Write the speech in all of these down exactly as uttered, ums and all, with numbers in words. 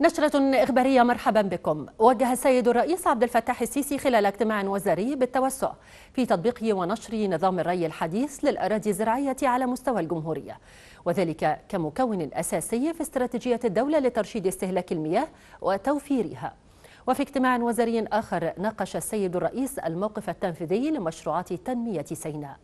نشرة إخبارية، مرحبا بكم. وجه السيد الرئيس عبد الفتاح السيسي خلال اجتماع وزاري بالتوسع في تطبيق ونشر نظام الري الحديث للأراضي الزراعية على مستوى الجمهورية، وذلك كمكون أساسي في استراتيجية الدولة لترشيد استهلاك المياه وتوفيرها. وفي اجتماع وزاري آخر ناقش السيد الرئيس الموقف التنفيذي لمشروعات تنمية سيناء.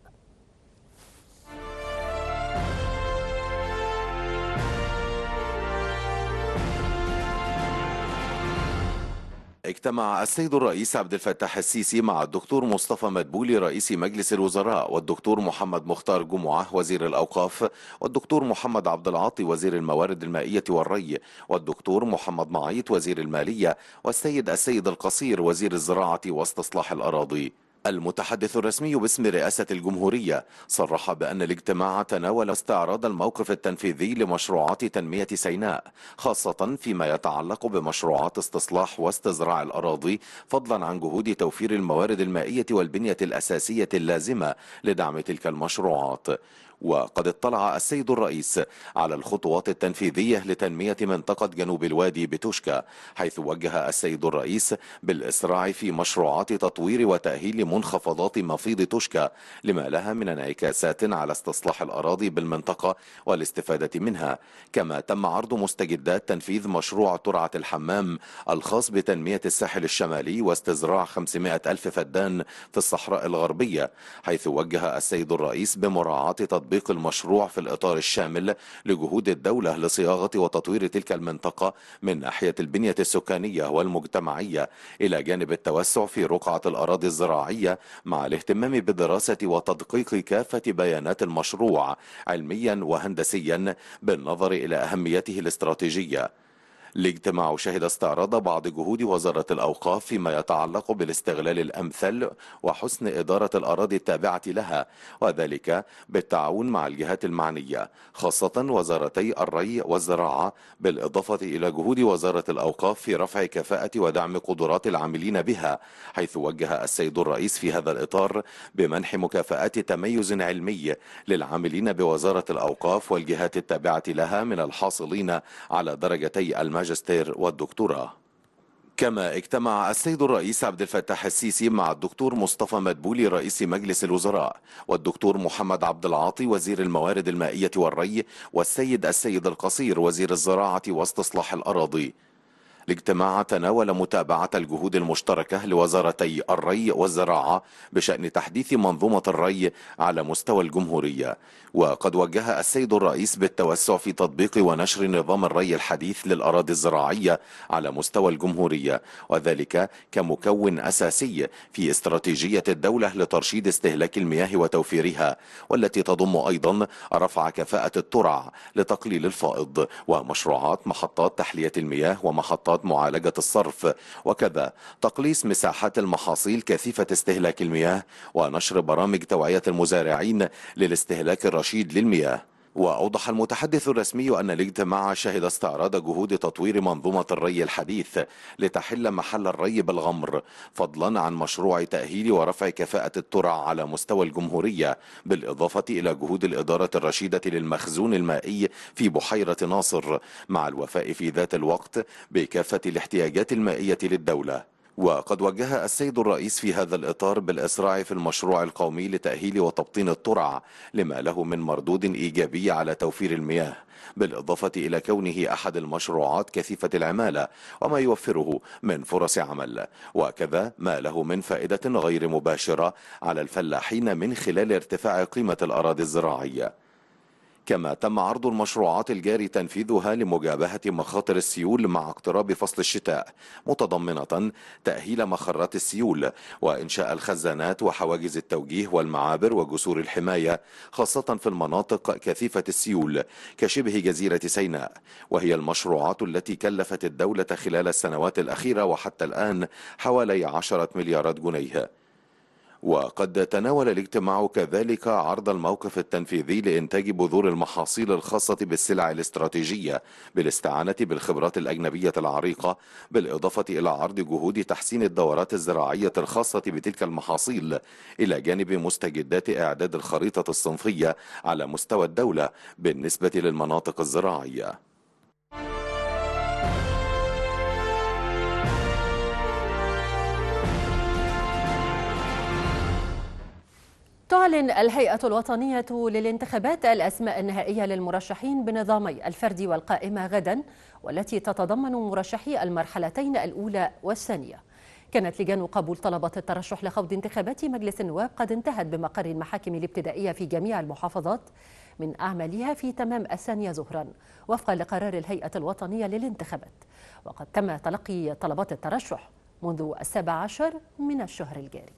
اجتمع السيد الرئيس عبد الفتاح السيسي مع الدكتور مصطفى مدبولي رئيس مجلس الوزراء، والدكتور محمد مختار جمعة وزير الأوقاف، والدكتور محمد عبد العاطي وزير الموارد المائية والري، والدكتور محمد معيط وزير المالية، والسيد السيد القصير وزير الزراعة واستصلاح الأراضي. المتحدث الرسمي باسم رئاسة الجمهورية صرح بأن الاجتماع تناول استعراض الموقف التنفيذي لمشروعات تنمية سيناء، خاصة فيما يتعلق بمشروعات استصلاح واستزراع الأراضي، فضلا عن جهود توفير الموارد المائية والبنية الأساسية اللازمة لدعم تلك المشروعات. وقد اطلع السيد الرئيس على الخطوات التنفيذية لتنمية منطقة جنوب الوادي بتوشكا، حيث وجه السيد الرئيس بالإسراع في مشروعات تطوير وتأهيل منخفضات مفيض توشكا لما لها من انعكاسات على استصلاح الأراضي بالمنطقة والاستفادة منها. كما تم عرض مستجدات تنفيذ مشروع ترعة الحمام الخاص بتنمية الساحل الشمالي واستزراع خمسمائة ألف فدان في الصحراء الغربية، حيث وجه السيد الرئيس بمراعاة تطبيق تطبيق المشروع في الإطار الشامل لجهود الدولة لصياغة وتطوير تلك المنطقة من ناحية البنية السكانية والمجتمعية، إلى جانب التوسع في رقعة الأراضي الزراعية، مع الاهتمام بدراسة وتدقيق كافة بيانات المشروع علميا وهندسيا بالنظر إلى أهميته الاستراتيجية. الاجتماع شهد استعراض بعض جهود وزارة الأوقاف فيما يتعلق بالاستغلال الأمثل وحسن إدارة الأراضي التابعة لها، وذلك بالتعاون مع الجهات المعنية، خاصة وزارتي الري والزراعة، بالإضافة إلى جهود وزارة الأوقاف في رفع كفاءة ودعم قدرات العاملين بها، حيث وجه السيد الرئيس في هذا الإطار بمنح مكافآت تميز علمي للعاملين بوزارة الأوقاف والجهات التابعة لها من الحاصلين على درجتي الماجستير والدكتوراه. كما اجتمع السيد الرئيس عبد الفتاح السيسي مع الدكتور مصطفى مدبولي رئيس مجلس الوزراء، والدكتور محمد عبد العاطي وزير الموارد المائية والري، والسيد السيد القصير وزير الزراعة واستصلاح الأراضي. الاجتماع تناول متابعة الجهود المشتركة لوزارتي الري والزراعة بشأن تحديث منظومة الري على مستوى الجمهورية. وقد وجه السيد الرئيس بالتوسع في تطبيق ونشر نظام الري الحديث للأراضي الزراعية على مستوى الجمهورية، وذلك كمكون أساسي في استراتيجية الدولة لترشيد استهلاك المياه وتوفيرها، والتي تضم أيضا رفع كفاءة الترع لتقليل الفائض، ومشروعات محطات تحلية المياه ومحطات معالجة الصرف، وكذا تقليص مساحات المحاصيل كثيفة استهلاك المياه، ونشر برامج توعية المزارعين للاستهلاك الرشيد للمياه. وأوضح المتحدث الرسمي أن الاجتماع شهد استعراض جهود تطوير منظومة الري الحديث لتحل محل الري بالغمر، فضلا عن مشروع تأهيل ورفع كفاءة الترع على مستوى الجمهورية، بالإضافة إلى جهود الإدارة الرشيدة للمخزون المائي في بحيرة ناصر، مع الوفاء في ذات الوقت بكافة الاحتياجات المائية للدولة. وقد وجه السيد الرئيس في هذا الإطار بالإسراع في المشروع القومي لتأهيل وتبطين الترع لما له من مردود إيجابي على توفير المياه، بالإضافة إلى كونه أحد المشروعات كثيفة العمالة وما يوفره من فرص عمل، وكذا ما له من فائدة غير مباشرة على الفلاحين من خلال ارتفاع قيمة الأراضي الزراعية. كما تم عرض المشروعات الجاري تنفيذها لمجابهة مخاطر السيول مع اقتراب فصل الشتاء، متضمنة تأهيل مخرات السيول وإنشاء الخزانات وحواجز التوجيه والمعابر وجسور الحماية، خاصة في المناطق كثيفة السيول كشبه جزيرة سيناء، وهي المشروعات التي كلفت الدولة خلال السنوات الأخيرة وحتى الآن حوالي عشرة مليارات جنيه. وقد تناول الاجتماع كذلك عرض الموقف التنفيذي لإنتاج بذور المحاصيل الخاصة بالسلع الاستراتيجية بالاستعانة بالخبرات الأجنبية العريقة، بالإضافة إلى عرض جهود تحسين الدورات الزراعية الخاصة بتلك المحاصيل، إلى جانب مستجدات إعداد الخريطة الصنفية على مستوى الدولة بالنسبة للمناطق الزراعية. تعلن الهيئة الوطنية للانتخابات الأسماء النهائية للمرشحين بنظامي الفردي والقائمة غدا، والتي تتضمن مرشحي المرحلتين الأولى والثانية. كانت لجان قبول طلبات الترشح لخوض انتخابات مجلس النواب قد انتهت بمقر المحاكم الابتدائية في جميع المحافظات من أعمالها في تمام الثانية ظهرا وفقا لقرار الهيئة الوطنية للانتخابات، وقد تم تلقي طلبات الترشح منذ السابع عشر من الشهر الجاري.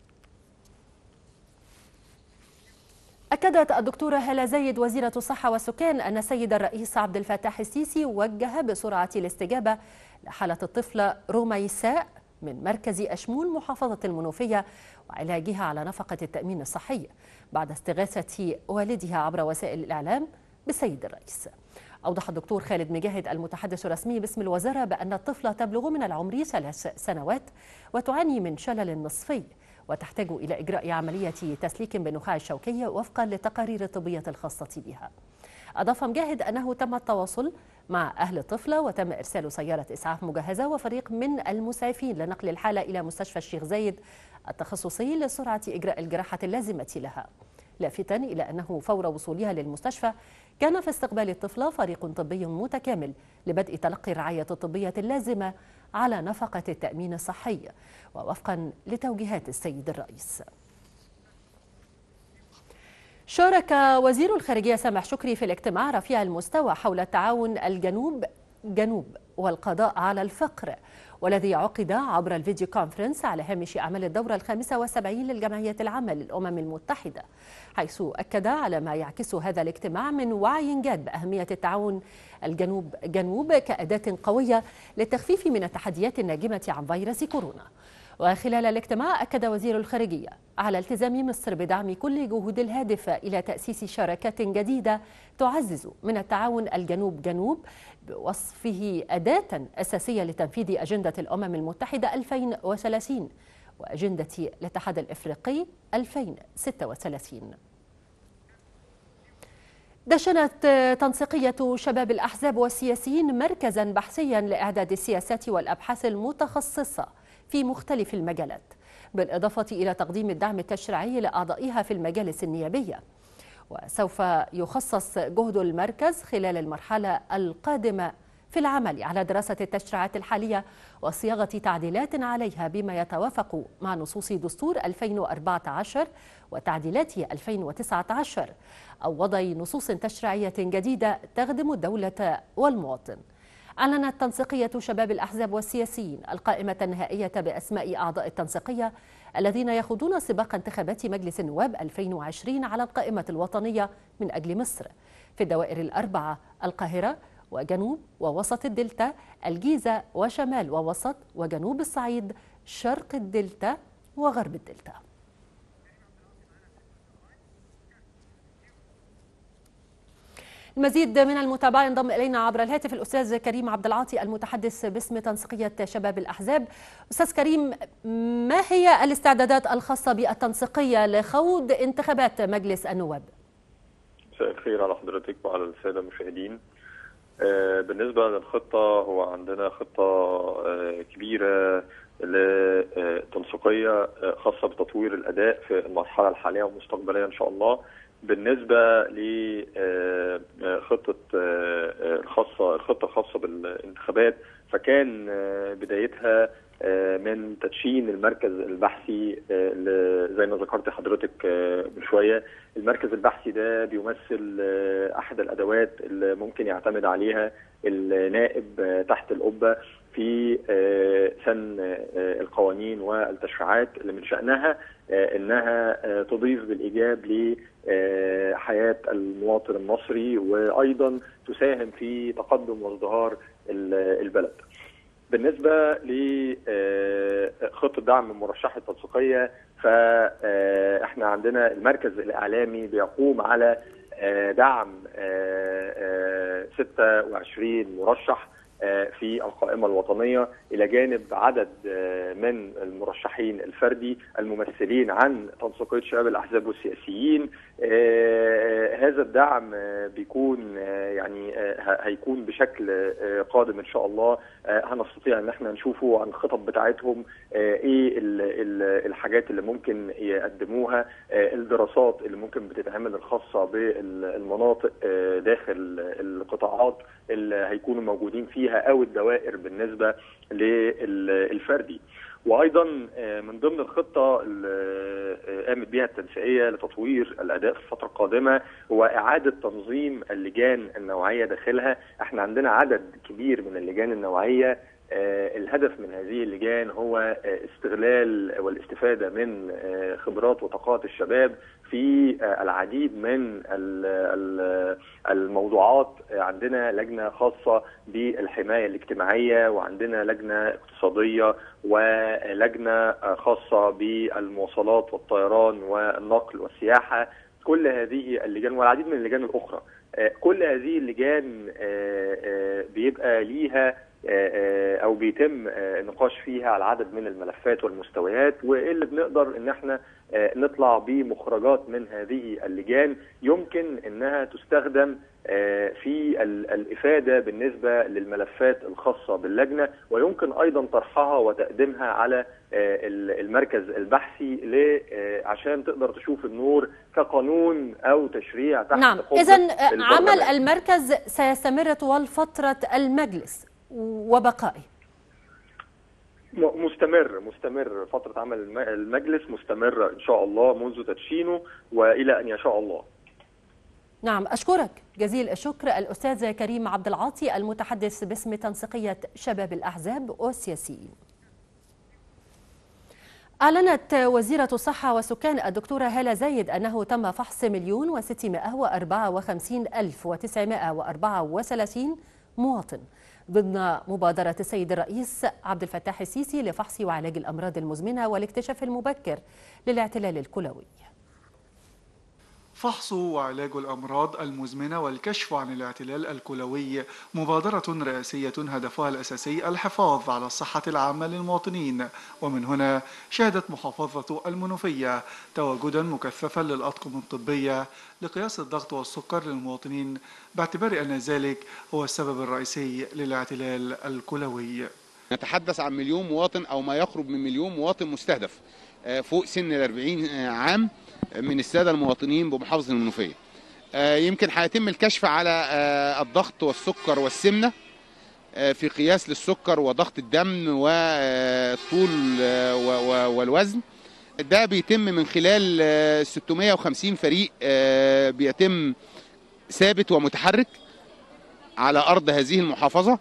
أكدت الدكتورة هالة زايد وزيرة الصحة والسكان أن السيد الرئيس عبد الفتاح السيسي وجه بسرعة الاستجابة لحالة الطفلة رميساء من مركز أشمون محافظة المنوفية وعلاجها على نفقة التأمين الصحي بعد استغاثة والدها عبر وسائل الإعلام بالسيد الرئيس. أوضح الدكتور خالد مجاهد المتحدث الرسمي باسم الوزارة بأن الطفلة تبلغ من العمر ثلاث سنوات وتعاني من شلل نصفي وتحتاج إلى إجراء عملية تسليك بالنخاع الشوكي وفقا للتقارير الطبية الخاصة بها. أضاف مجاهد أنه تم التواصل مع أهل الطفلة وتم إرسال سيارة إسعاف مجهزة وفريق من المسعفين لنقل الحالة إلى مستشفى الشيخ زايد التخصصي لسرعة إجراء الجراحة اللازمة لها، لافتا إلى أنه فور وصولها للمستشفى كان في استقبال الطفلة فريق طبي متكامل لبدء تلقي الرعاية الطبية اللازمة على نفقة التأمين الصحي ووفقا لتوجيهات السيد الرئيس. شارك وزير الخارجية سامح شكري في الاجتماع رفيع المستوى حول التعاون الجنوب جنوب والقضاء على الفقر، والذي عقد عبر الفيديو كونفرنس على هامش أعمال الدورة الخامسة والسبعين للجمعية العامة للأمم المتحدة، حيث أكد على ما يعكس هذا الاجتماع من وعي جاد بأهمية التعاون الجنوب جنوب كأداة قوية للتخفيف من التحديات الناجمة عن فيروس كورونا. وخلال الاجتماع أكد وزير الخارجية على التزام مصر بدعم كل جهود الهادفة إلى تأسيس شراكات جديدة تعزز من التعاون الجنوب جنوب بوصفه أداة أساسية لتنفيذ أجندة الأمم المتحدة ألفين وثلاثين وأجندة الاتحاد الإفريقي ألفين وستة وثلاثين. دشنت تنسيقية شباب الأحزاب والسياسيين مركزا بحثيا لإعداد السياسات والأبحاث المتخصصة في مختلف المجالات، بالإضافة إلى تقديم الدعم التشريعي لأعضائها في المجالس النيابية. وسوف يخصص جهد المركز خلال المرحلة القادمة في العمل على دراسة التشريعات الحالية وصياغة تعديلات عليها بما يتوافق مع نصوص دستور ألفين وأربعة عشر وتعديلات ألفين وتسعة عشر أو وضع نصوص تشريعية جديدة تخدم الدولة والمواطن. أعلنت تنسيقية شباب الأحزاب والسياسيين القائمة النهائية بأسماء أعضاء التنسيقية الذين يخوضون سباق انتخابات مجلس النواب ألفين وعشرين على القائمة الوطنية من أجل مصر في الدوائر الأربعة: القاهرة وجنوب ووسط الدلتا، الجيزة وشمال ووسط وجنوب الصعيد، شرق الدلتا وغرب الدلتا. المزيد من المتابعة ينضم إلينا عبر الهاتف الأستاذ كريم عبد العاطي المتحدث باسم تنسيقية شباب الأحزاب. أستاذ كريم، ما هي الاستعدادات الخاصة بالتنسيقية لخوض انتخابات مجلس النواب؟ مساء الخير على حضرتك وعلى السادة المشاهدين. بالنسبة للخطة، هو عندنا خطة كبيرة لتنسيقية خاصة بتطوير الأداء في المرحلة الحالية ومستقبلية إن شاء الله. بالنسبة لخطة الخاصة الخطة الخاصة بالانتخابات، فكان بدايتها من تدشين المركز البحثي زي ما ذكرت حضرتك من شوية. المركز البحثي ده بيمثل أحد الأدوات اللي ممكن يعتمد عليها النائب تحت القبة في سن القوانين والتشريعات اللي من شأنها إنها تضيف بالإيجاب لحياة المواطن المصري وأيضا تساهم في تقدم وازدهار البلد. بالنسبة لخطة دعم المرشحة التنسيقية، فإحنا عندنا المركز الإعلامي بيقوم على دعم ستة وعشرين مرشح في القائمة الوطنية، إلى جانب عدد من المرشحين الفردي الممثلين عن تنسيقية شباب الأحزاب والسياسيين. هذا الدعم بيكون يعني هيكون بشكل قادم إن شاء الله، هنستطيع إن احنا نشوفه عن الخطط بتاعتهم، إيه الحاجات اللي ممكن يقدموها، الدراسات اللي ممكن بتتعمل الخاصة بالمناطق داخل القطاعات اللي هيكونوا موجودين فيها أو الدوائر بالنسبة للفردي. وايضا من ضمن الخطه اللي قامت بها التنسيقيه لتطوير الاداء في الفتره القادمه هو اعاده تنظيم اللجان النوعيه داخلها. احنا عندنا عدد كبير من اللجان النوعيه، الهدف من هذه اللجان هو استغلال والاستفاده من خبرات وطاقات الشباب في العديد من الموضوعات. عندنا لجنه خاصه بالحمايه الاجتماعيه، وعندنا لجنه اقتصاديه، ولجنه خاصه بالمواصلات والطيران والنقل والسياحه. كل هذه اللجان والعديد من اللجان الاخرى، كل هذه اللجان بيبقى ليها او بيتم النقاش فيها على عدد من الملفات والمستويات، واللي بنقدر ان احنا نطلع بمخرجات من هذه اللجان يمكن انها تستخدم في الافاده بالنسبه للملفات الخاصه باللجنه، ويمكن ايضا طرحها وتقديمها على المركز البحثي عشان تقدر تشوف النور كقانون او تشريع تحت. نعم، اذا عمل المركز سيستمر طوال فتره المجلس وبقائه. مستمر مستمر فترة عمل المجلس مستمرة إن شاء الله منذ تدشينه وإلى أن يشاء الله. نعم، أشكرك جزيل الشكر الأستاذ كريم عبد العاطي المتحدث باسم تنسيقية شباب الأحزاب والسياسيين. أعلنت وزيرة الصحة والسكان الدكتورة هالة زايد أنه تم فحص مليون وستمائة وأربعة وخمسين ألف وتسعمائة وأربعة وثلاثين مواطن ضمن مبادرة السيد الرئيس عبد الفتاح السيسي لفحص وعلاج الأمراض المزمنة والاكتشاف المبكر للاعتلال الكلوي. فحص وعلاج الأمراض المزمنة والكشف عن الاعتلال الكلوي مبادرة رئاسية هدفها الأساسي الحفاظ على الصحة العامة للمواطنين، ومن هنا شهدت محافظة المنوفية تواجدا مكثفا للأطقم الطبية لقياس الضغط والسكر للمواطنين، باعتبار أن ذلك هو السبب الرئيسي للاعتلال الكلوي. نتحدث عن مليون مواطن أو ما يقرب من مليون مواطن مستهدف فوق سن الأربعين عام من السادة المواطنين بمحافظة المنوفية. يمكن هيتم الكشف على الضغط والسكر والسمنة في قياس للسكر وضغط الدم والطول والوزن. ده بيتم من خلال ستمائة وخمسين فريق بيتم ثابت ومتحرك على أرض هذه المحافظة.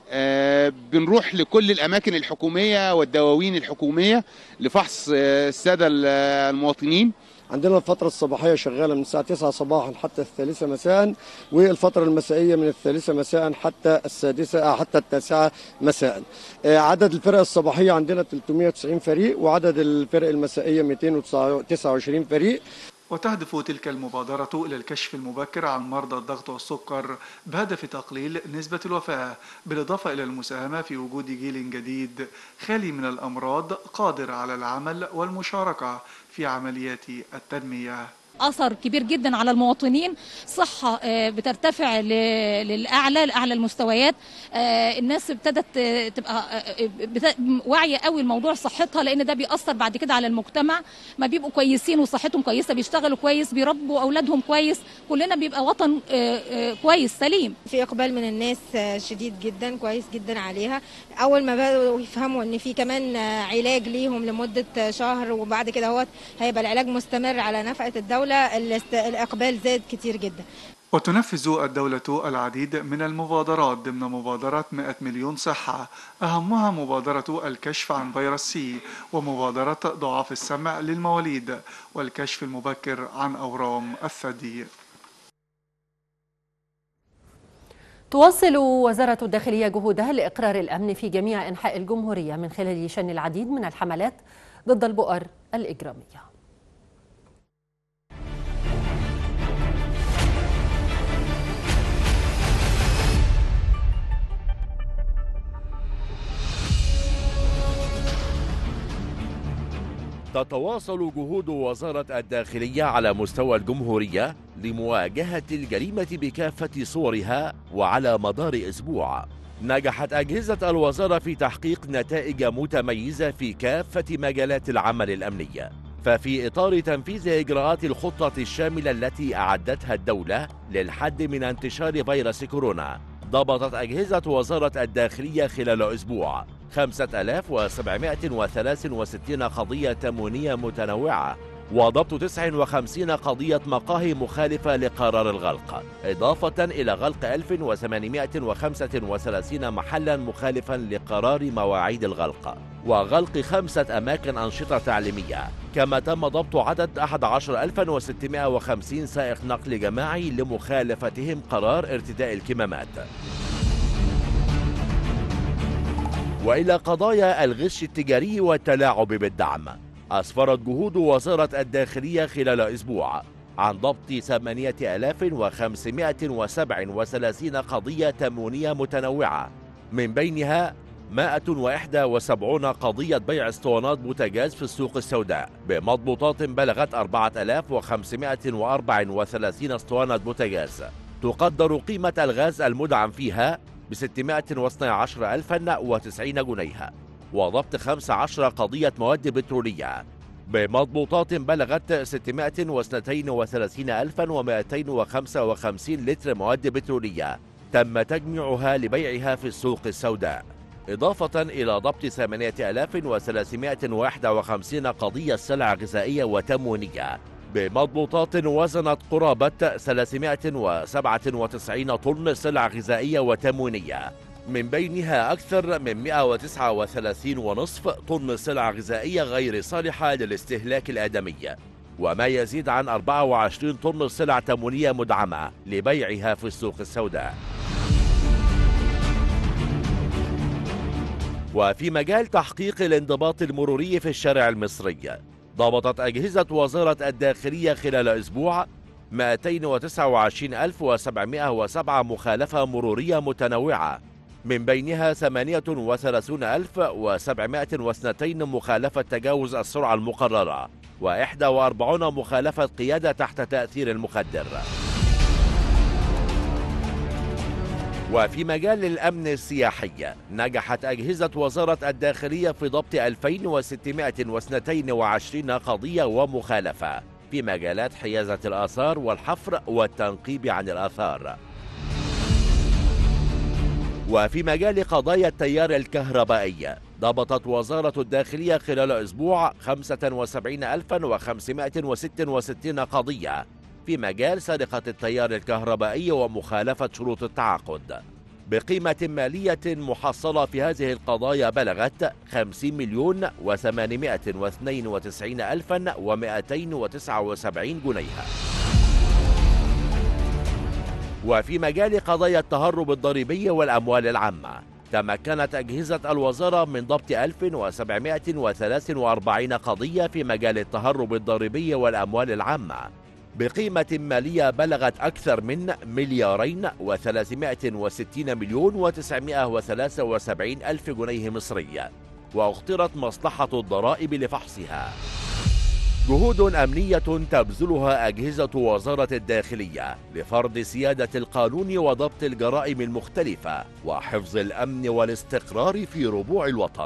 بنروح لكل الأماكن الحكومية والدواوين الحكومية لفحص السادة المواطنين. عندنا الفترة الصباحية شغالة من الساعة تسعة صباحا حتى الثالثة مساء، والفترة المسائية من الثالثة مساء حتى السادسة حتى التاسعة مساء. عدد الفرق الصباحية عندنا ثلاثمائة وتسعين فريق، وعدد الفرق المسائية مئتين وتسعة وعشرين فريق. وتهدف تلك المبادرة إلى الكشف المبكر عن مرضى الضغط والسكر بهدف تقليل نسبة الوفاة، بالإضافة إلى المساهمة في وجود جيل جديد خالي من الأمراض قادر على العمل والمشاركة في عمليات التنمية. أثر كبير جدا على المواطنين، صحة بترتفع للأعلى لأعلى المستويات. الناس ابتدت تبقى واعية قوي لموضوع صحتها، لأن ده بيأثر بعد كده على المجتمع. ما بيبقوا كويسين وصحتهم كويسة بيشتغلوا كويس بيربوا أولادهم كويس، كلنا بيبقى وطن كويس سليم. في إقبال من الناس شديد جدا كويس جدا عليها. أول ما بدأوا يفهموا إن في كمان علاج ليهم لمدة شهر، وبعد كده هو هيبقى العلاج مستمر على نفقة الدولة، الإقبال زاد كتير جدا. وتنفذ الدولة العديد من المبادرات ضمن مبادرة مئة مليون صحة، أهمها مبادرة الكشف عن فيروس سي، ومبادرة ضعاف السمع للمواليد، والكشف المبكر عن أورام الثدي. تواصل وزارة الداخلية جهودها لإقرار الأمن في جميع أنحاء الجمهورية من خلال شن العديد من الحملات ضد البؤر الإجرامية. تتواصل جهود وزارة الداخلية على مستوى الجمهورية لمواجهة الجريمة بكافة صورها. وعلى مدار أسبوع نجحت أجهزة الوزارة في تحقيق نتائج متميزة في كافة مجالات العمل الأمني. ففي إطار تنفيذ إجراءات الخطة الشاملة التي أعدتها الدولة للحد من انتشار فيروس كورونا، ضبطت أجهزة وزارة الداخلية خلال أسبوع خمسة آلاف وسبعمائة وثلاثة وستين قضية تموينية متنوعة، وضبط تسعة وخمسين قضية مقاهي مخالفة لقرار الغلق، إضافة إلى غلق ألف وثمانمائة وخمسة وثلاثين محلا مخالفا لقرار مواعيد الغلق، وغلق خمسة أماكن أنشطة تعليمية. كما تم ضبط عدد أحد عشر ألفا وستمائة وخمسين سائق نقل جماعي لمخالفتهم قرار ارتداء الكمامات. وإلى قضايا الغش التجاري والتلاعب بالدعم، أسفرت جهود وزارة الداخلية خلال أسبوع عن ضبط ثمانية آلاف وخمسمائة وسبعة وثلاثين قضية تموينية متنوعة، من بينها مائة وواحد وسبعين قضية بيع اسطوانات بوتاجاز في السوق السوداء بمضبوطات بلغت أربعة آلاف وخمسمائة وأربعة وثلاثين اسطوانة بوتاجاز، تقدر قيمة الغاز المدعم فيها ب ستمائة واثني عشر ألفا وتسعين جنيها، وضبط خمس عشرة قضية مواد بترولية بمضبوطات بلغت ستمائة واثنين وثلاثين ألفا ومائتين وخمسة وخمسين لتر مواد بترولية تم تجميعها لبيعها في السوق السوداء، إضافة إلى ضبط ثمانية آلاف وثلاثمائة وواحد وخمسين قضية سلع غذائية وتموينية بمضبوطات وزنت قرابة ثلاثمائة وسبعة وتسعين طن سلع غذائية وتموينية، من بينها أكثر من مائة وتسعة وثلاثين ونصف طن سلع غذائية غير صالحة للاستهلاك الآدمي، وما يزيد عن أربعة وعشرين طن سلع تموينية مدعمة لبيعها في السوق السوداء. وفي مجال تحقيق الانضباط المروري في الشارع المصري، ضبطت أجهزة وزارة الداخلية خلال أسبوع مائتين وتسعة وعشرين ألف وسبعمائة وسبعة مخالفة مرورية متنوعة، من بينها ثمانية وثلاثين ألف وسبعمائة واثنين مخالفة تجاوز السرعة المقررة، وإحدى وأربعين مخالفة قيادة تحت تأثير المخدر. وفي مجال الأمن السياحي، نجحت أجهزة وزارة الداخلية في ضبط ألفين وستمائة واثنين وعشرين قضية ومخالفة في مجالات حيازة الآثار والحفر والتنقيب عن الآثار. وفي مجال قضايا التيار الكهربائي، ضبطت وزارة الداخلية خلال أسبوع خمسة وسبعين ألفا وخمسمائة وستة وستين قضية في مجال سرقة التيار الكهربائي ومخالفة شروط التعاقد، بقيمة مالية محصلة في هذه القضايا بلغت خمسين مليون وثمانمائة واثنين وتسعين ألفا ومائتين وتسعة وسبعين جنيها. وفي مجال قضايا التهرب الضريبي والأموال العامة، تمكنت أجهزة الوزارة من ضبط ألف وسبعمائة وثلاثة وأربعين قضية في مجال التهرب الضريبي والأموال العامة بقيمة مالية بلغت أكثر من مليارين وثلاثمائة وستين مليون وتسعمائة وثلاثة وسبعين ألف جنيه مصري، واخترت مصلحة الضرائب لفحصها. جهود أمنية تبذلها أجهزة وزارة الداخلية لفرض سيادة القانون وضبط الجرائم المختلفة وحفظ الأمن والاستقرار في ربوع الوطن.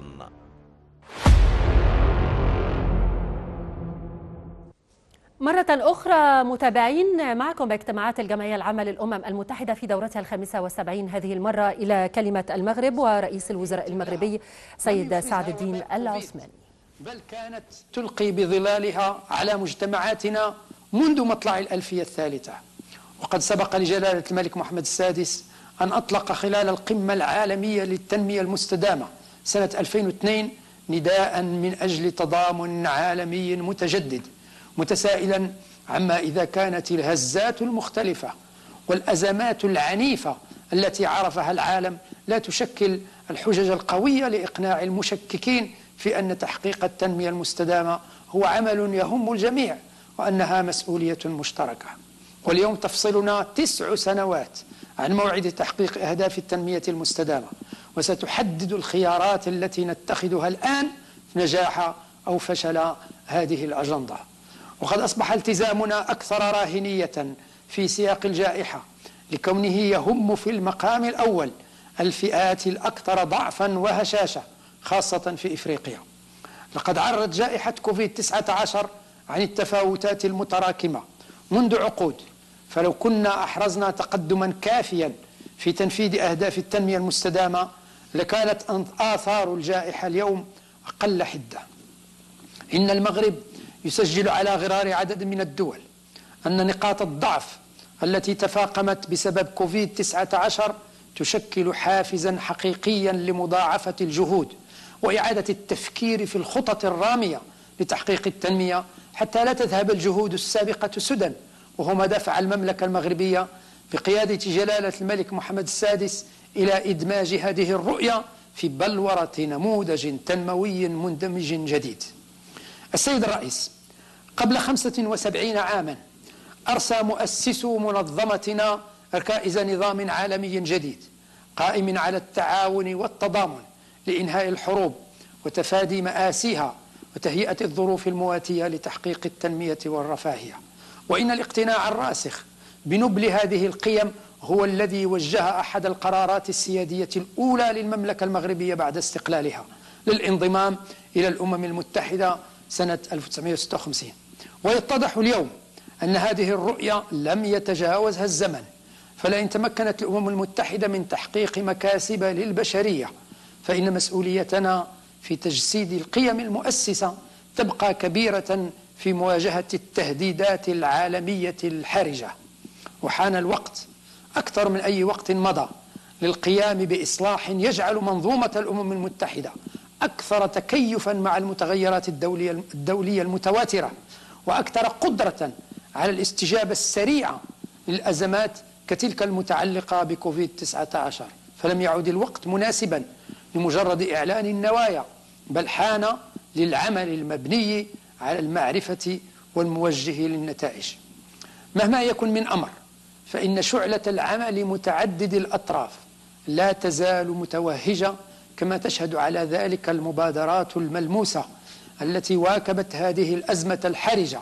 مرة أخرى متابعين معكم باجتماعات الجمعية العامة للأمم المتحدة في دورتها الخامسة والسبعين، هذه المرة إلى كلمة المغرب ورئيس الوزراء المغربي سيد سعد الدين العثماني. بل كانت تلقي بظلالها على مجتمعاتنا منذ مطلع الألفية الثالثة، وقد سبق لجلالة الملك محمد السادس أن أطلق خلال القمة العالمية للتنمية المستدامة سنة ألفين واثنين نداء من أجل تضامن عالمي متجدد، متسائلا عما إذا كانت الهزات المختلفة والأزمات العنيفة التي عرفها العالم لا تشكل الحجج القوية لإقناع المشككين في أن تحقيق التنمية المستدامة هو عمل يهم الجميع وأنها مسؤولية مشتركة. واليوم تفصلنا تسع سنوات عن موعد تحقيق أهداف التنمية المستدامة، وستحدد الخيارات التي نتخذها الآن نجاح أو فشل هذه الأجندة. وقد أصبح التزامنا أكثر راهنية في سياق الجائحة لكونه يهم في المقام الأول الفئات الأكثر ضعفا وهشاشة خاصة في إفريقيا. لقد عرت جائحة كوفيد تسعة عشر عن التفاوتات المتراكمة منذ عقود، فلو كنا أحرزنا تقدما كافيا في تنفيذ أهداف التنمية المستدامة لكانت آثار الجائحة اليوم أقل حدة. إن المغرب يسجل على غرار عدد من الدول أن نقاط الضعف التي تفاقمت بسبب كوفيد تسعة عشر تشكل حافزا حقيقيا لمضاعفة الجهود وإعادة التفكير في الخطط الرامية لتحقيق التنمية حتى لا تذهب الجهود السابقة سدى، وهو ما دفع المملكة المغربية بقيادة جلالة الملك محمد السادس إلى إدماج هذه الرؤية في بلورة نموذج تنموي مندمج جديد. السيد الرئيس قبل خمسة وسبعين عاما أرسى مؤسسو منظمتنا ركائز نظام عالمي جديد قائم على التعاون والتضامن لإنهاء الحروب وتفادي مآسيها وتهيئة الظروف المواتية لتحقيق التنمية والرفاهية. وإن الاقتناع الراسخ بنبل هذه القيم هو الذي وجه أحد القرارات السيادية الأولى للمملكة المغربية بعد استقلالها للانضمام إلى الأمم المتحدة سنة ألف وتسعمائة وستة وخمسين. ويتضح اليوم أن هذه الرؤية لم يتجاوزها الزمن، فلئن تمكنت الأمم المتحدة من تحقيق مكاسب للبشرية فإن مسؤوليتنا في تجسيد القيم المؤسسة تبقى كبيرة في مواجهة التهديدات العالمية الحرجة. وحان الوقت أكثر من أي وقت مضى للقيام بإصلاح يجعل منظومة الأمم المتحدة أكثر تكيفا مع المتغيرات الدولية الدولية المتواترة وأكثر قدرة على الاستجابة السريعة للأزمات كتلك المتعلقة بكوفيد تسعة عشر. فلم يعد الوقت مناسبا لمجرد إعلان النوايا، بل حان للعمل المبني على المعرفة والموجه للنتائج. مهما يكن من أمر فإن شعلة العمل متعدد الأطراف لا تزال متوهجة، كما تشهد على ذلك المبادرات الملموسة التي واكبت هذه الأزمة الحرجة.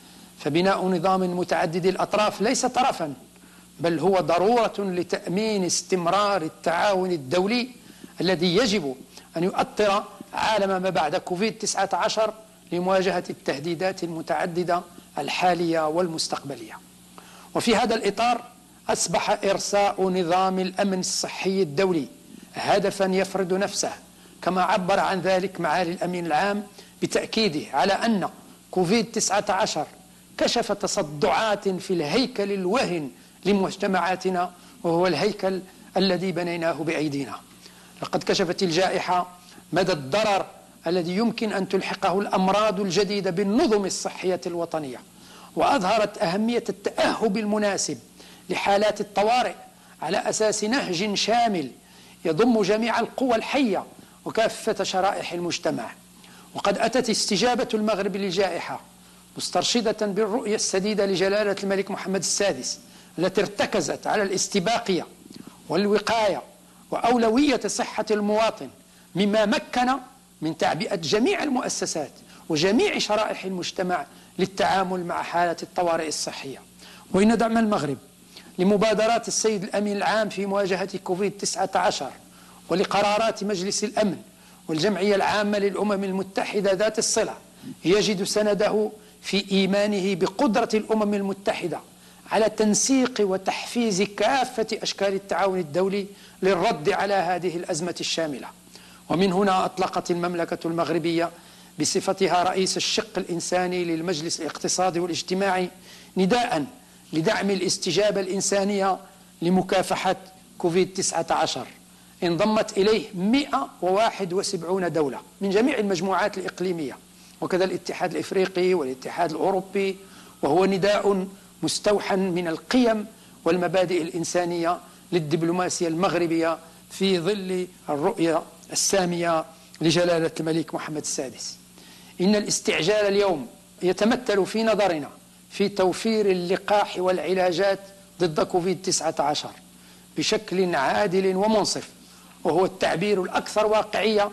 فبناء نظام متعدد الأطراف ليس طرفا، بل هو ضرورة لتأمين استمرار التعاون الدولي الذي يجب أن يؤطر عالم ما بعد كوفيد تسعة عشر لمواجهة التهديدات المتعددة الحالية والمستقبلية. وفي هذا الإطار أصبح إرساء نظام الأمن الصحي الدولي هدفا يفرض نفسه، كما عبر عن ذلك معالي الأمين العام بتأكيده على أن كوفيد تسعة عشر كشف تصدعات في الهيكل الوهن لمجتمعاتنا، وهو الهيكل الذي بنيناه بأيدينا. لقد كشفت الجائحة مدى الضرر الذي يمكن أن تلحقه الأمراض الجديدة بالنظم الصحية الوطنية، وأظهرت أهمية التأهب المناسب لحالات الطوارئ على أساس نهج شامل يضم جميع القوى الحية وكافة شرائح المجتمع. وقد أتت استجابة المغرب للجائحة مسترشدة بالرؤية السديدة لجلالة الملك محمد السادس التي ارتكزت على الاستباقية والوقاية وأولوية صحة المواطن، مما مكن من تعبئة جميع المؤسسات وجميع شرائح المجتمع للتعامل مع حالة الطوارئ الصحية. وإن دعم المغرب لمبادرات السيد الأمين العام في مواجهة كوفيد تسعة عشر ولقرارات مجلس الأمن والجمعية العامة للأمم المتحدة ذات الصلة يجد سنده في إيمانه بقدرة الأمم المتحدة على تنسيق وتحفيز كافة أشكال التعاون الدولي للرد على هذه الأزمة الشاملة. ومن هنا أطلقت المملكة المغربية بصفتها رئيس الشق الإنساني للمجلس الاقتصادي والاجتماعي نداء لدعم الاستجابة الإنسانية لمكافحة كوفيد تسعة عشر. انضمت إليه مئة وواحد وسبعين دولة من جميع المجموعات الإقليمية وكذا الاتحاد الإفريقي والاتحاد الأوروبي، وهو نداء مستوحى من القيم والمبادئ الإنسانية للدبلوماسية المغربية في ظل الرؤية السامية لجلالة الملك محمد السادس. إن الاستعجال اليوم يتمثل في نظرنا في توفير اللقاح والعلاجات ضد كوفيد تسعة عشر بشكل عادل ومنصف، وهو التعبير الأكثر واقعية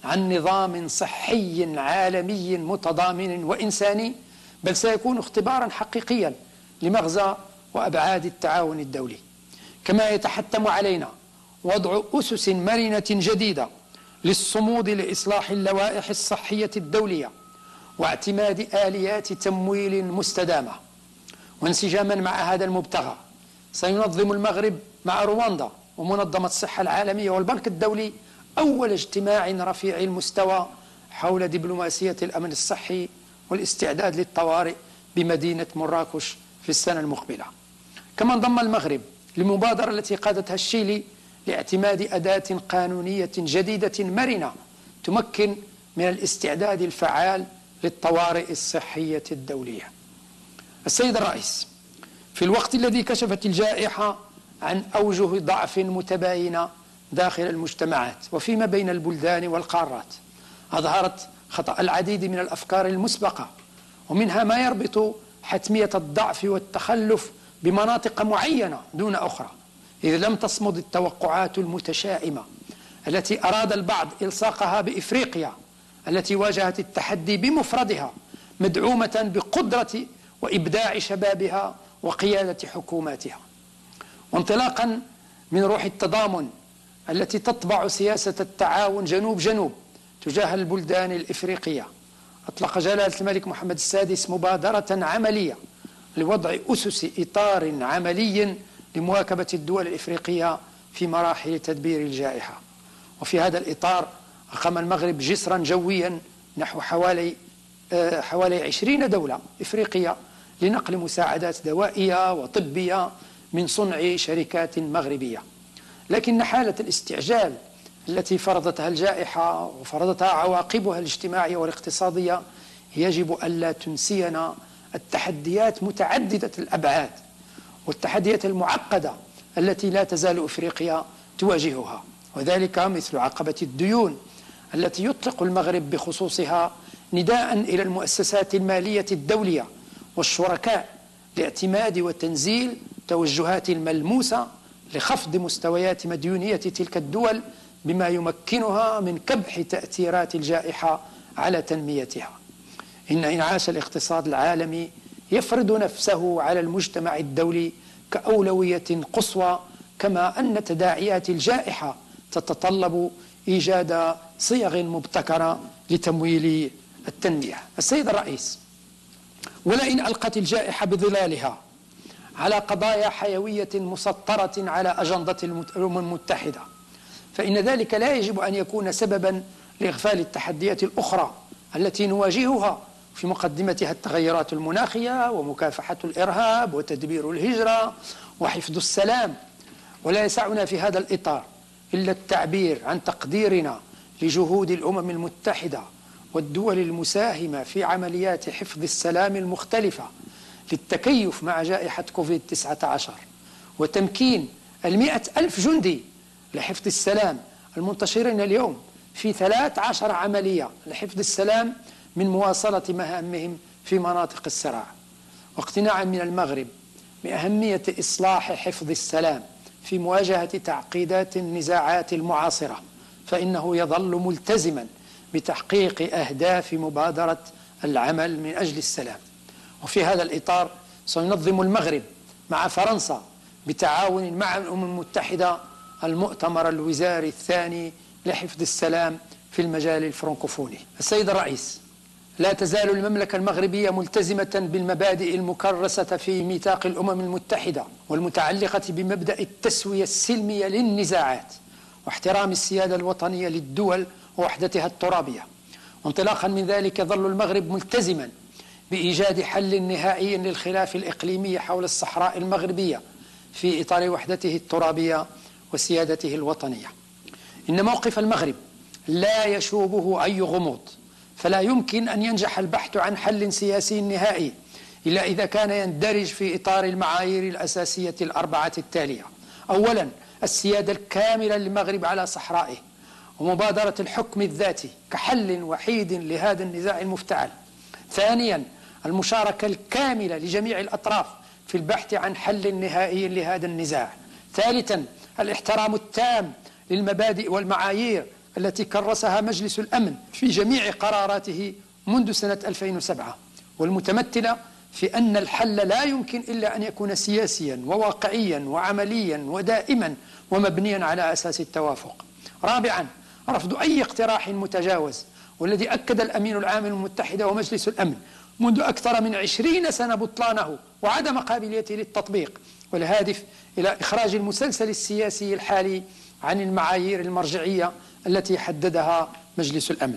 عن نظام صحي عالمي متضامن وإنساني، بل سيكون اختبارا حقيقيا لمغزى وأبعاد التعاون الدولي. كما يتحتم علينا وضع أسس مرنة جديدة للصمود لإصلاح اللوائح الصحية الدولية واعتماد آليات تمويل مستدامة. وانسجاما مع هذا المبتغى سينظم المغرب مع رواندا ومنظمة الصحة العالمية والبنك الدولي أول اجتماع رفيع المستوى حول دبلوماسية الأمن الصحي والاستعداد للطوارئ بمدينة مراكش في السنة المقبلة. كما انضم المغرب للمبادرة التي قادتها الشيلي لاعتماد أداة قانونية جديدة مرنة تمكن من الاستعداد الفعال للطوارئ الصحية الدولية. السيد الرئيس، في الوقت الذي كشفت الجائحة عن أوجه ضعف متباينة داخل المجتمعات وفيما بين البلدان والقارات، أظهرت خطأ العديد من الأفكار المسبقة، ومنها ما يربط حتمية الضعف والتخلف بمناطق معينة دون أخرى، إذ لم تصمد التوقعات المتشائمة التي أراد البعض إلصاقها بإفريقيا التي واجهت التحدي بمفردها، مدعومة بقدرة وإبداع شبابها وقيادة حكوماتها. وانطلاقا من روح التضامن التي تطبع سياسة التعاون جنوب جنوب تجاه البلدان الإفريقية، أطلق جلالة الملك محمد السادس مبادرة عملية لوضع أسس إطار عملي لمواكبة الدول الإفريقية في مراحل تدبير الجائحة. وفي هذا الإطار أقام المغرب جسرا جويا نحو حوالي حوالي عشرين دولة إفريقية لنقل مساعدات دوائية وطبية من صنع شركات مغربية. لكن حالة الاستعجال التي فرضتها الجائحة وفرضتها عواقبها الاجتماعية والاقتصادية يجب ألا تنسينا التحديات متعددة الأبعاد والتحديات المعقدة التي لا تزال إفريقيا تواجهها، وذلك مثل عقبة الديون التي يطلق المغرب بخصوصها نداء إلى المؤسسات المالية الدولية والشركاء لاعتماد وتنزيل توجهات الملموسة لخفض مستويات مديونية تلك الدول بما يمكنها من كبح تأثيرات الجائحة على تنميتها. إن انعاش الاقتصاد العالمي يفرض نفسه على المجتمع الدولي كأولوية قصوى، كما أن تداعيات الجائحة تتطلب إيجاد صيغ مبتكرة لتمويل التنمية. السيد الرئيس، ولئن ألقت الجائحة بظلالها على قضايا حيوية مسطرة على أجندة الأمم المتحدة، فإن ذلك لا يجب أن يكون سببا لإغفال التحديات الأخرى التي نواجهها، في مقدمتها التغيرات المناخية ومكافحة الإرهاب وتدبير الهجرة وحفظ السلام. ولا يسعنا في هذا الإطار إلا التعبير عن تقديرنا لجهود الأمم المتحدة والدول المساهمة في عمليات حفظ السلام المختلفة للتكيف مع جائحة كوفيد تسعة عشر وتمكين المئة ألف جندي لحفظ السلام المنتشرين اليوم في ثلاث عشر عملية لحفظ السلام من مواصلة مهامهم في مناطق الصراع. واقتناعا من المغرب بأهمية إصلاح حفظ السلام في مواجهة تعقيدات النزاعات المعاصرة، فإنه يظل ملتزما بتحقيق أهداف مبادرة العمل من أجل السلام. وفي هذا الإطار سينظم المغرب مع فرنسا بتعاون مع الأمم المتحدة المؤتمر الوزاري الثاني لحفظ السلام في المجال الفرنكوفوني. السيد الرئيس، لا تزال المملكة المغربية ملتزمة بالمبادئ المكرسة في ميثاق الأمم المتحدة والمتعلقة بمبدأ التسوية السلمية للنزاعات واحترام السيادة الوطنية للدول ووحدتها الترابية. وانطلاقا من ذلك يظل المغرب ملتزما بإيجاد حل نهائي للخلاف الإقليمي حول الصحراء المغربية في إطار وحدته الترابية وسيادته الوطنية. إن موقف المغرب لا يشوبه أي غموض، فلا يمكن أن ينجح البحث عن حل سياسي نهائي إلا إذا كان يندرج في إطار المعايير الأساسية الأربعة التالية: أولا، السيادة الكاملة للمغرب على صحرائه ومبادرة الحكم الذاتي كحل وحيد لهذا النزاع المفتعل. ثانيا، المشاركة الكاملة لجميع الأطراف في البحث عن حل نهائي لهذا النزاع. ثالثا، الاحترام التام للمبادئ والمعايير التي كرسها مجلس الأمن في جميع قراراته منذ سنة ألفين وسبعة، والمتمثلة في أن الحل لا يمكن إلا أن يكون سياسيا وواقعيا وعمليا ودائما ومبنيا على أساس التوافق. رابعا، رفض أي اقتراح متجاوز، والذي أكد الأمين العام المتحدة ومجلس الأمن منذ أكثر من عشرين سنة بطلانه وعدم قابليته للتطبيق، والهادف إلى إخراج المسلسل السياسي الحالي عن المعايير المرجعية التي حددها مجلس الأمن.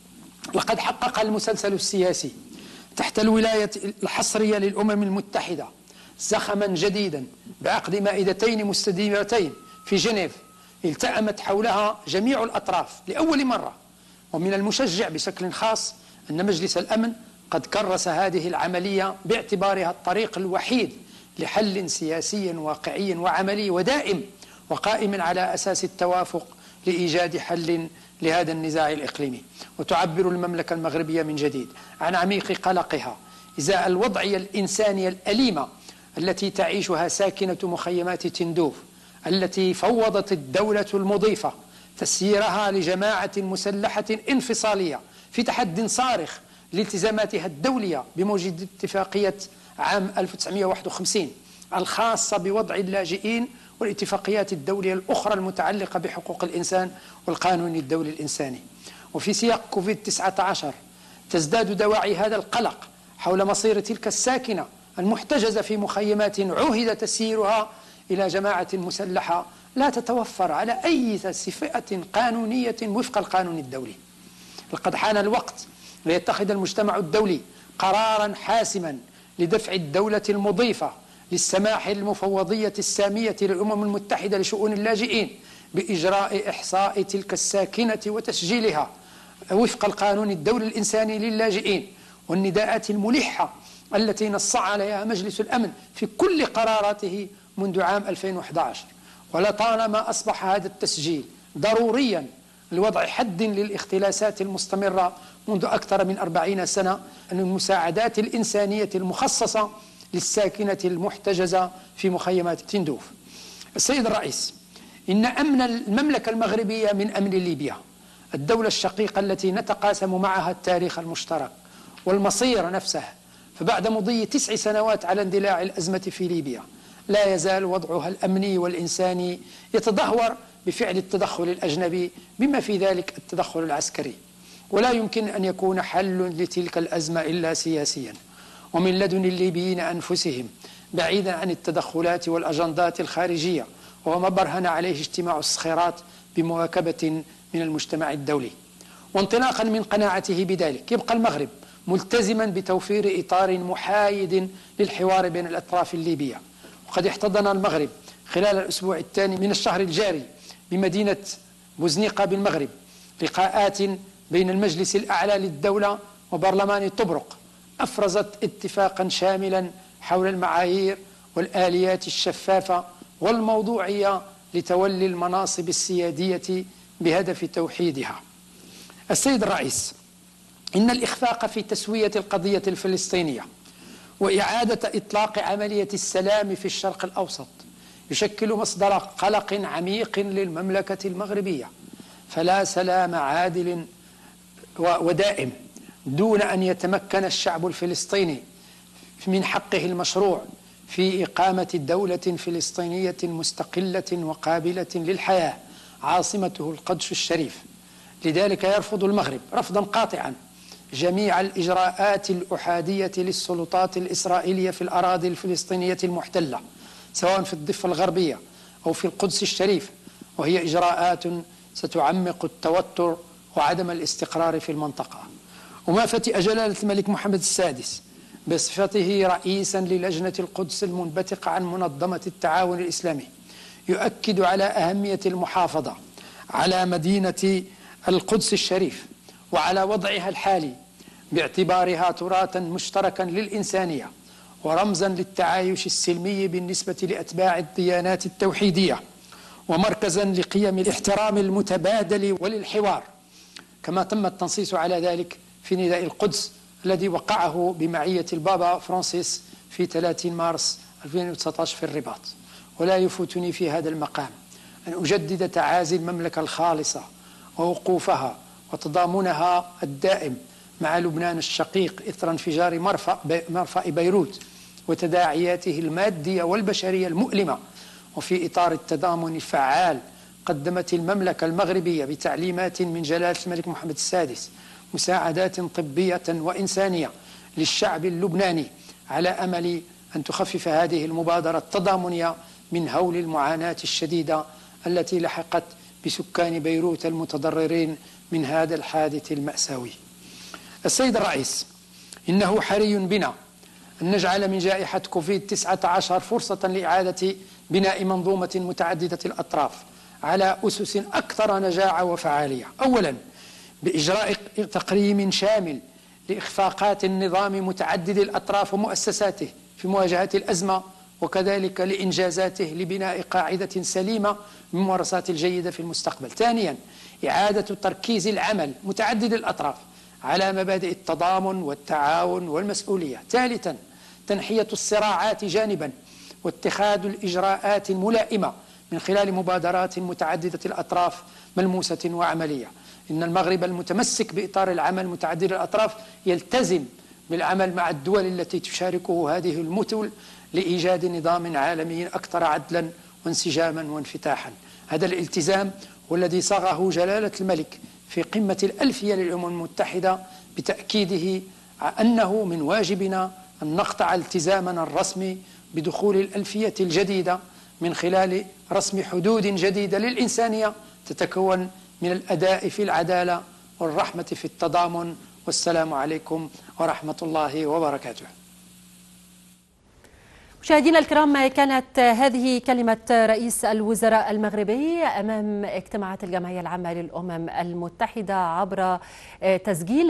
لقد حقق المسلسل السياسي تحت الولاية الحصرية للأمم المتحدة زخما جديدا بعقد مائدتين مستديرتين في جنيف التأمت حولها جميع الأطراف لأول مرة، ومن المشجع بشكل خاص أن مجلس الأمن قد كرس هذه العملية باعتبارها الطريق الوحيد لحل سياسي واقعي وعملي ودائم وقائم على أساس التوافق لإيجاد حل لهذا النزاع الإقليمي. وتعبر المملكة المغربية من جديد عن عميق قلقها إزاء الوضعية الإنسانية الأليمة التي تعيشها ساكنة مخيمات تندوف، التي فوضت الدولة المضيفة تسييرها لجماعة مسلحة انفصالية في تحد صارخ لالتزاماتها الدولية بموجب اتفاقية عام ألف وتسعمئة وواحد وخمسين الخاصة بوضع اللاجئين والاتفاقيات الدولية الأخرى المتعلقة بحقوق الإنسان والقانون الدولي الإنساني. وفي سياق كوفيد تسعة عشر تزداد دواعي هذا القلق حول مصير تلك الساكنة المحتجزة في مخيمات عهد تسييرها إلى جماعة مسلحة لا تتوفر على أي صفة قانونية وفق القانون الدولي. لقد حان الوقت ليتخذ المجتمع الدولي قرارا حاسما لدفع الدولة المضيفة للسماح للمفوضية السامية للأمم المتحدة لشؤون اللاجئين بإجراء إحصاء تلك الساكنة وتسجيلها وفق القانون الدولي الإنساني للاجئين، والنداءات الملحة التي نص عليها مجلس الأمن في كل قراراته منذ عام ألفين وأحد عشر. ولطالما أصبح هذا التسجيل ضروريا لوضع حد للاختلاسات المستمرة منذ أكثر من أربعين سنة أن المساعدات الإنسانية المخصصة للساكنة المحتجزة في مخيمات تندوف. السيد الرئيس، إن أمن المملكة المغربية من أمن ليبيا، الدولة الشقيقة التي نتقاسم معها التاريخ المشترك والمصير نفسه، فبعد مضي تسع سنوات على اندلاع الأزمة في ليبيا لا يزال وضعها الأمني والإنساني يتدهور بفعل التدخل الأجنبي بما في ذلك التدخل العسكري، ولا يمكن أن يكون حل لتلك الأزمة إلا سياسيا ومن لدن الليبيين أنفسهم بعيدا عن التدخلات والأجندات الخارجية، وهو ما برهن عليه اجتماع الصخيرات بمواكبة من المجتمع الدولي. وانطلاقا من قناعته بذلك يبقى المغرب ملتزما بتوفير إطار محايد للحوار بين الأطراف الليبية. وقد احتضن المغرب خلال الأسبوع الثاني من الشهر الجاري بمدينة بوزنيقة بالمغرب لقاءات بين المجلس الأعلى للدولة وبرلمان طبرق أفرزت اتفاقا شاملا حول المعايير والآليات الشفافة والموضوعية لتولي المناصب السيادية بهدف توحيدها. السيد الرئيس، إن الإخفاق في تسوية القضية الفلسطينية وإعادة إطلاق عملية السلام في الشرق الأوسط يشكل مصدر قلق عميق للمملكة المغربية، فلا سلام عادل ودائم دون أن يتمكن الشعب الفلسطيني من حقه المشروع في إقامة دولة فلسطينية مستقلة وقابلة للحياة عاصمته القدس الشريف. لذلك يرفض المغرب رفضا قاطعا جميع الإجراءات الأحادية للسلطات الإسرائيلية في الأراضي الفلسطينية المحتلة سواء في الضفة الغربية أو في القدس الشريف، وهي إجراءات ستعمق التوتر وعدم الاستقرار في المنطقة. وما فتئ جلالة الملك محمد السادس بصفته رئيسا للجنة القدس المنبثقة عن منظمة التعاون الإسلامي يؤكد على أهمية المحافظة على مدينة القدس الشريف وعلى وضعها الحالي باعتبارها تراثا مشتركا للإنسانية ورمزا للتعايش السلمي بالنسبة لأتباع الديانات التوحيدية ومركزا لقيم الاحترام المتبادل وللحوار، كما تم التنصيص على ذلك في نداء القدس الذي وقعه بمعية البابا فرانسيس في ثلاثين مارس ألفين وتسعة عشر في الرباط. ولا يفوتني في هذا المقام أن أجدد تعازي المملكة الخالصة ووقوفها وتضامنها الدائم مع لبنان الشقيق إثر انفجار مرفأ مرفأ بيروت وتداعياته المادية والبشرية المؤلمة. وفي إطار التضامن الفعال قدمت المملكة المغربية بتعليمات من جلالة الملك محمد السادس مساعدات طبية وإنسانية للشعب اللبناني على أمل أن تخفف هذه المبادرة التضامنية من هول المعاناة الشديدة التي لحقت بسكان بيروت المتضررين من هذا الحادث المأساوي. السيد الرئيس، إنه حري بنا أن نجعل من جائحة كوفيد تسعة عشر فرصة لإعادة بناء منظومة متعددة الأطراف على أسس أكثر نجاعة وفعالية. أولا، بإجراء تقريم شامل لإخفاقات النظام متعدد الأطراف ومؤسساته في مواجهة الأزمة، وكذلك لإنجازاته لبناء قاعدة سليمة من الممارسات الجيدة في المستقبل. ثانيا، إعادة تركيز العمل متعدد الأطراف على مبادئ التضامن والتعاون والمسؤولية. ثالثا، تنحية الصراعات جانبا واتخاذ الإجراءات الملائمة من خلال مبادرات متعددة الأطراف ملموسة وعملية. إن المغرب المتمسك بإطار العمل متعدد الأطراف يلتزم بالعمل مع الدول التي تشاركه هذه المثل لإيجاد نظام عالمي أكثر عدلا وانسجاما وانفتاحا. هذا الالتزام والذي صاغه جلالة الملك في قمة الألفية للأمم المتحدة بتأكيده أنه من واجبنا أن نقطع التزامنا الرسمي بدخول الألفية الجديدة من خلال رسم حدود جديدة للإنسانية تتكون من الأداء في العدالة والرحمة في التضامن. والسلام عليكم ورحمة الله وبركاته. مشاهدينا الكرام، كانت هذه كلمة رئيس الوزراء المغربي أمام اجتماعات الجمعية العامة للأمم المتحدة عبر تسجيل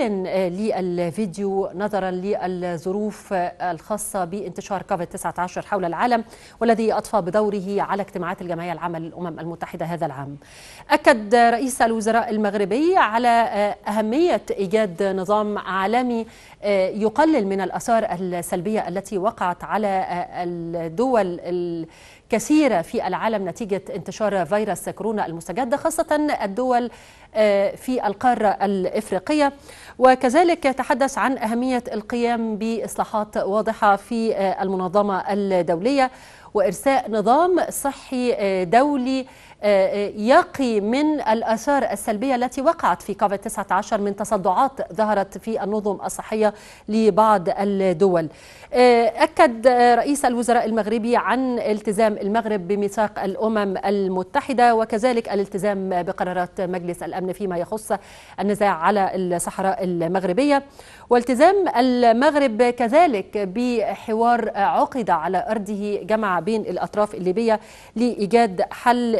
للفيديو نظرا للظروف الخاصة بانتشار كوفيد تسعة عشر حول العالم، والذي أضفى بدوره على اجتماعات الجمعية العامة للأمم المتحدة هذا العام. أكد رئيس الوزراء المغربي على أهمية إيجاد نظام عالمي يقلل من الآثار السلبية التي وقعت على الدول الكثيرة في العالم نتيجة انتشار فيروس كورونا المستجد، خاصة الدول في القارة الإفريقية. وكذلك تحدث عن أهمية القيام بإصلاحات واضحة في المنظمة الدولية وإرساء نظام صحي دولي يقي من الآثار السلبية التي وقعت في كوفيد تسعة عشر من تصدعات ظهرت في النظم الصحية لبعض الدول. أكد رئيس الوزراء المغربي عن التزام المغرب بميثاق الأمم المتحدة، وكذلك الالتزام بقرارات مجلس الأمن فيما يخص النزاع على الصحراء المغربية، والتزام المغرب كذلك بحوار عقد على أرضه جمع بين الأطراف الليبية لإيجاد حل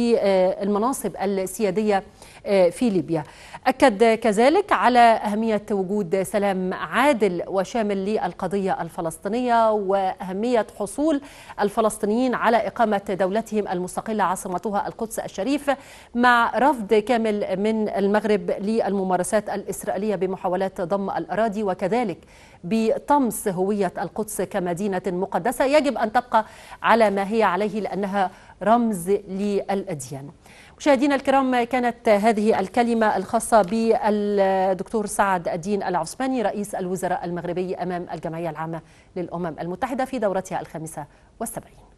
للمناصب السيادية في ليبيا. أكد كذلك على أهمية وجود سلام عادل وشامل للقضية الفلسطينية وأهمية حصول الفلسطينيين على إقامة دولتهم المستقلة عاصمتها القدس الشريف، مع رفض كامل من المغرب للممارسات الإسرائيلية بمحاولات ضم الأراضي، وكذلك بطمس هوية القدس كمدينة مقدسة يجب أن تبقى على ما هي عليه لأنها رمز للأديان. مشاهدينا الكرام، كانت هذه الكلمة الخاصة بالدكتور سعد الدين العثماني رئيس الوزراء المغربي أمام الجمعية العامة للأمم المتحدة في دورتها الخامسة والسبعين.